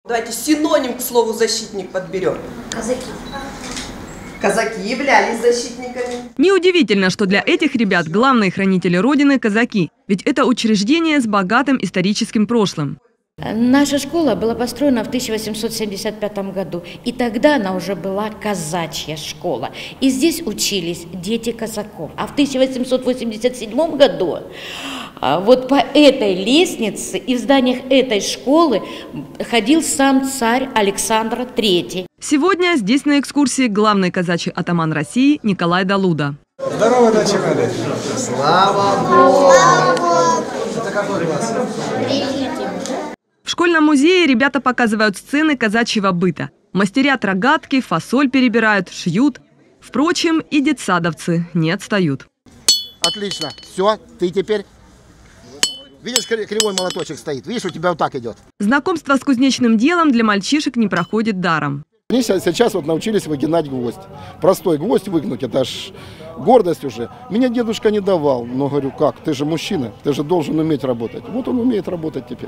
Давайте синоним к слову «защитник» подберем. Казаки. Казаки являлись защитниками. Неудивительно, что для этих ребят главные хранители Родины – казаки. Ведь это учреждение с богатым историческим прошлым. Наша школа была построена в 1875 году, и тогда она уже была казачья школа. И здесь учились дети казаков. А в 1887 году вот по этой лестнице и в зданиях этой школы ходил сам царь Александр III. Сегодня здесь на экскурсии главный казачий атаман России Николай Далуда. Здорово, дача Надя. Слава Богу! Это который вас? В школьном музее ребята показывают сцены казачьего быта. Мастерят рогатки, фасоль перебирают, шьют. Впрочем, и детсадовцы не отстают. Отлично. Все, ты теперь... Видишь, кривой молоточек стоит. Видишь, у тебя вот так идет. Знакомство с кузнечным делом для мальчишек не проходит даром. Они сейчас вот научились выгинать гвоздь. Простой гвоздь выгнуть, это аж гордость уже. Меня дедушка не давал, но говорю, как, ты же мужчина, ты же должен уметь работать. Вот он умеет работать теперь.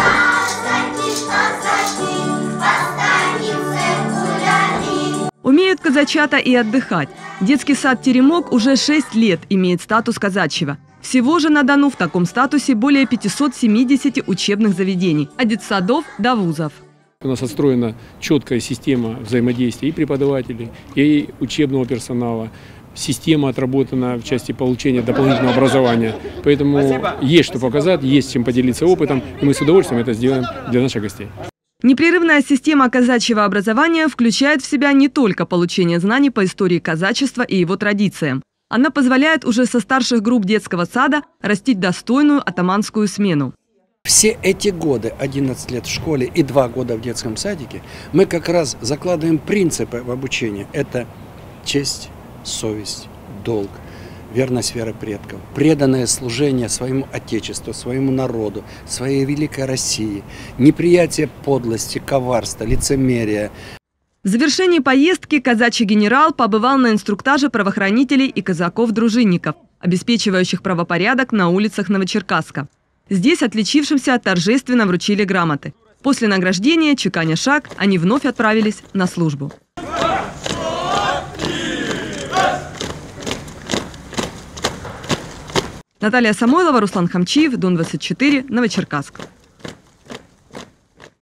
Умеют казачата и отдыхать. Детский сад «Теремок» уже 6 лет имеет статус казачьего. Всего же на Дону в таком статусе более 570 учебных заведений, от детсадов до вузов. У нас отстроена четкая система взаимодействия и преподавателей, и учебного персонала. Система отработана в части получения дополнительного образования. Поэтому есть что показать, есть чем поделиться опытом, и мы с удовольствием это сделаем для наших гостей. Непрерывная система казачьего образования включает в себя не только получение знаний по истории казачества и его традициям. Она позволяет уже со старших групп детского сада растить достойную атаманскую смену. Все эти годы, 11 лет в школе и 2 года в детском садике, мы как раз закладываем принципы в обучении. Это честь, совесть, долг, верность веры предков, преданное служение своему Отечеству, своему народу, своей великой России, неприятие подлости, коварства, лицемерия. В завершении поездки казачий генерал побывал на инструктаже правоохранителей и казаков-дружинников, обеспечивающих правопорядок на улицах Новочеркасска. Здесь отличившимся торжественно вручили грамоты. После награждения, чеканя шаг, они вновь отправились на службу. Наталья Самойлова, Руслан Хамчиев, Дон 24, Новочеркасск.